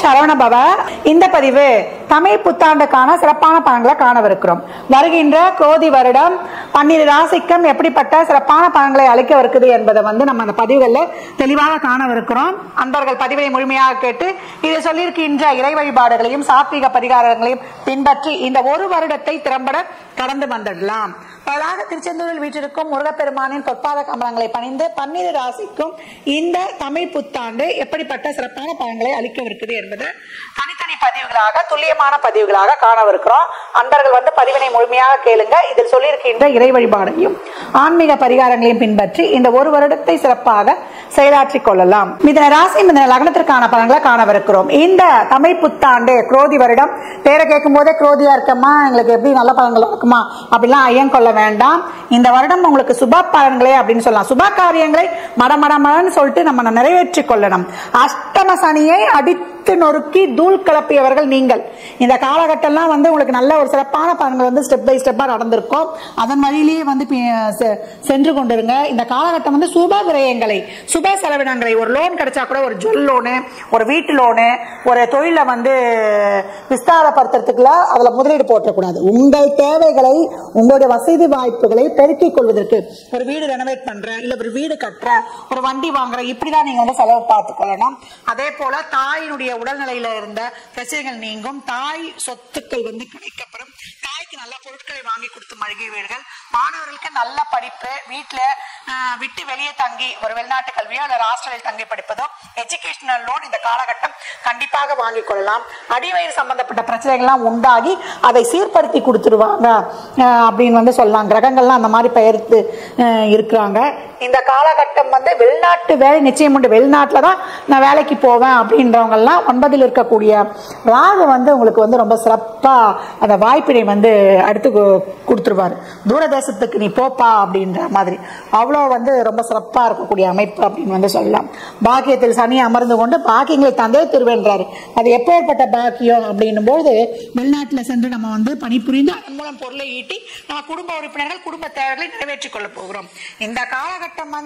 சரவணபவ. இந்த பதிவு தமிழ் புத்தாண்டுக்கான சிறப்பான பலன்களை காணவிருக்கிறோம். வருகின்ற குரோதி வருடம் 12 ராசிக்கும் எப்படிப்பட்ட சிறப்பான பலன்களை அளிக்கவிருக்குது என்பதை நம்ம அந்த பதிவுகளில் தெளிவாக காணவிருக்கிறோம். அன்பர்கள் பதிவை முழுமையாக கேட்டு இது சொல்லியிருக்கின்ற இறை வழிபாடுகளையும் சாத்வீக பரிகாரங்களையும் பின்பற்றி இந்த ஒரு வருடத்தை திறம்பட கடந்து வந்துடலாம். அதாக திருச்செந்தூரில் வீற்றிருக்கும் முருகப்பெருமானின் பொற்பாத கமலங்களை பணிந்து 12 ராசிக்கும் இந்த தமிழ் புத்தாண்டு எப்படிப்பட்ட சிறப்பான பலன்களை அளிக்கவிருக்குது என்பது தனித்தனி பதிவுகளாக துல்லியமான பதிவுகளாக காணவிருக்கிறோம். அன்பர்கள் பதிவினை முழுமையாக கேளுங்க. இதில் சொல்லியிருக்கின்ற இறை வழிபாடையும் ஆன்மீக பரிகாரங்களையும் பின்பற்றி இந்த ஒரு வருடத்தை சிறப்பாக செயலாற்றிக் கொள்ளலாம். மிதுன ராசி மிதுன லக்னத்திற்கான பலன்களை காணவிருக்கிறோம். இந்த தமிழ் புத்தாண்டு குரோதி வருடம் பேரை கேட்கும் போதே குரோதியா இருக்கமா, எங்களுக்கு எப்படி நல்ல பலன்கள் இருக்குமா அப்படிலாம் ஐயம் கொள்ள வேண்டாம். இந்த வருடம் உங்களுக்கு சுப பலன்களே அப்படின்னு சொல்லலாம். சுப காரியங்களை மடமடமடன்னு சொல்லிட்டு நம்ம நிறைவேற்றி கொள்ளணும். அஷ்டம சனியை அடித்து நொறுக்கி தூள் கிளப்பியவர்கள் நீங்கள். இந்த காலகட்டம்லாம் உங்களுக்கு நல்ல ஒரு சிறப்பான பலன்கள் ஸ்டெப் பை ஸ்டெப்பா நடந்திருக்கும். அதன் வழியிலேயே சென்று கொண்டிருங்க. இந்த காலகட்டம் சுப விரயங்களை சுப செலவினங்களை, ஒரு லோன் கிடைச்சா கூட ஒரு ஜுவல் லோனு, ஒரு வீட்டு லோனு, ஒரு தொழில விஸ்தாரப்படுத்துறதுக்குள்ள அதுல முதலீடு போட்டக்கூடாது. உங்கள் தேவைகளை, உங்களுடைய வசதி வாய்ப்புகளை பெருக்கிக் கொள்வதற்கு ஒரு வீடு ரெனோவேட் பண்ற, இல்ல ஒரு வீடு கட்டுற, ஒரு வண்டி வாங்குற, இப்படிதான் நீங்க செலவு பார்த்துக் கொள்ளணும். அதே போல தாயினுடைய உடல்நிலையில இருந்த பிரச்சனைகள் நீங்கும். தாய் சொத்துக்கள் கிடைக்கப்படும். தாய்க்கு நல்ல பொருட்களை வாங்கி கொடுத்து மளிகை வீடுகள், மாணவர்களுக்கு நல்ல படிப்பு, வீட்டுல விட்டு வெளியே தங்கி ஒரு வெளிநாட்டு கல்வியோ அல்ல ஹாஸ்டலில் தங்கி படிப்பதோ, எஜுகேஷனல் லோன் இந்த காலகட்டம் கண்டிப்பாக வாங்கிக் கொள்ளலாம். அடிவயிறு சம்பந்தப்பட்ட பிரச்சனைகள்லாம் உண்டாகி அதை சீர்படுத்தி கொடுத்துருவாங்க அப்படின்னு சொல்லலாம். கிரகங்கள்லாம் அந்த மாதிரி பெயர்த்து இருக்கிறாங்க. இந்த காலகட்டம் வெளிநாட்டு வேலை நிச்சயம் உண்டு. வெளிநாட்டுல தான் நான் வேலைக்கு போவேன் அப்படின்றவங்க எல்லாம் 9ல் இருக்கக்கூடிய ராகு உங்களுக்கு ரொம்ப சிறப்பா அந்த வாய்ப்பினை அடுத்து கொடுத்துருவாரு. தூரதேசத்துக்கு நீ போப்பா அப்படின்ற மாதிரி அவ்வளோ ரொம்ப சிறப்பா இருக்கக்கூடிய அமைப்பு அப்படின்னு சொல்லலாம். பாக்கியத்தில் சனி அமர்ந்து கொண்டு பாக்கியங்களை தந்தே திருவேன்றாரு. அது எப்பேற்பட்ட பாக்கியம் அப்படின்னும் போது வெளிநாட்டுல சென்று நம்ம பணிபுரிந்து அதன் மூலம் பொருளை ஈட்டி நம்ம குடும்ப உறுப்பினர்கள் குடும்ப தேவைகளை நிறைவேற்றிக் கொள்ள போகிறோம். இந்த காலகட்டம்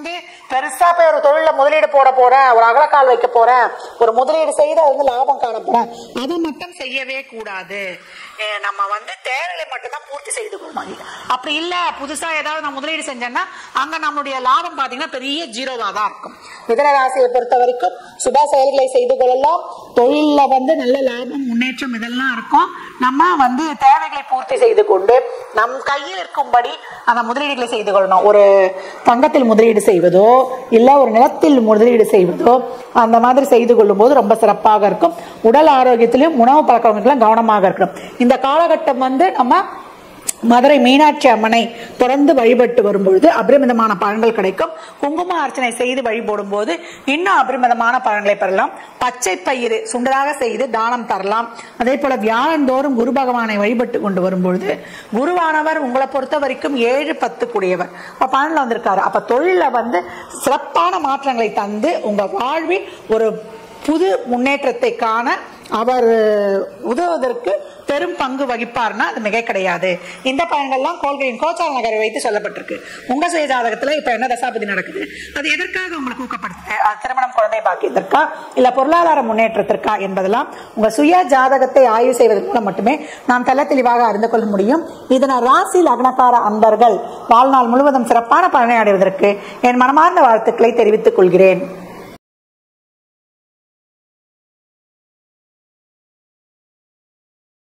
பெருசா போய் ஒரு தொழில முதலீடு போட போறேன், ஒரு அகலக்கால் வைக்க போறேன், ஒரு முதலீடு செய்து அது லாபம் காண போறேன், அதை மட்டும் செய்யவே கூடாது. நம்ம தேவைகளை மட்டும் தான் பூர்த்தி செய்து கொள்ளணும். அப்படி இல்ல புதுசா ஏதாவது நான் முதலீடு செஞ்சேன்னா அங்க நம்மளுடைய லாபம் பாத்தீங்கன்னா பெரிய ஜீரோவா தான் இருக்கும். மிதுன ராசியை பொறுத்த வரைக்கும் சுப செயல்களை செய்து கொள்ளலாம். தொழில நல்ல லாபம் முன்னேற்றம் இதெல்லாம் இருக்கும். நம்ம தேவைகளை பூர்த்தி செய்து கொண்டு நம் கையில் இருக்கும்படி அந்த முதலீடுகளை செய்து கொள்ளணும். ஒரு தங்கத்தில் முதலீடு செய்வதோ இல்ல ஒரு நிலத்தில் முதலீடு செய்வதோ அந்த மாதிரி செய்து கொள்ளும் போது ரொம்ப சிறப்பாக இருக்கும். உடல் ஆரோக்கியத்திலும் உணவு பழக்கங்களும் கவனமாக இருக்கணும். இந்த காலகட்டம் நம்ம மதுரை மீனாட்சி அம்மனை தொடர்ந்து வழிபட்டு வரும்பொழுது அபரிமிதமான பலன்கள் கிடைக்கும். குங்கும அர்ச்சனை செய்து வழிபடும் போது இன்னும் அபரிமிதமான பலன்களை பெறலாம். பச்சை பயிறு சுண்டலாக செய்து தானம் தரலாம். அதே போல வியாழந்தோறும் குரு பகவானை வழிபட்டு கொண்டு வரும்பொழுது குருவானவர் உங்களை பொறுத்த வரைக்கும் 7-10 கூடியவர் பலன்ல வந்திருக்காரு. அப்ப தொழில சிறப்பான மாற்றங்களை தந்து உங்க வாழ்வில் ஒரு புது முன்னேற்றத்தை காண அவர் உதவுவதற்கு பெரும் பங்கு வகிப்பார்னா அது மிக கிடையாது. இந்த பலன்கள்லாம் கோள்களின் கோச்சார நகரை வைத்து சொல்லப்பட்டிருக்கு. உங்க சுய ஜாதகத்துல இப்ப என்ன தசாபதி நடக்குது, அது எதற்காக உங்களுக்கு ஊக்கப்படுத்து, அது திருமணம் குழந்தை பாக்கியத்திற்கா இல்ல பொருளாதார முன்னேற்றத்திற்கா என்பதெல்லாம் உங்க சுய ஜாதகத்தை ஆய்வு செய்வதன் மூலம் மட்டுமே நாம் தெல்ல தெளிவாக அறிந்து கொள்ள முடியும். இதனால் ராசி லக்னக்கார அன்பர்கள் வாழ்நாள் முழுவதும் சிறப்பான பலனை அடைவதற்கு என் மனமார்ந்த வாழ்த்துக்களை தெரிவித்துக் கொள்கிறேன்.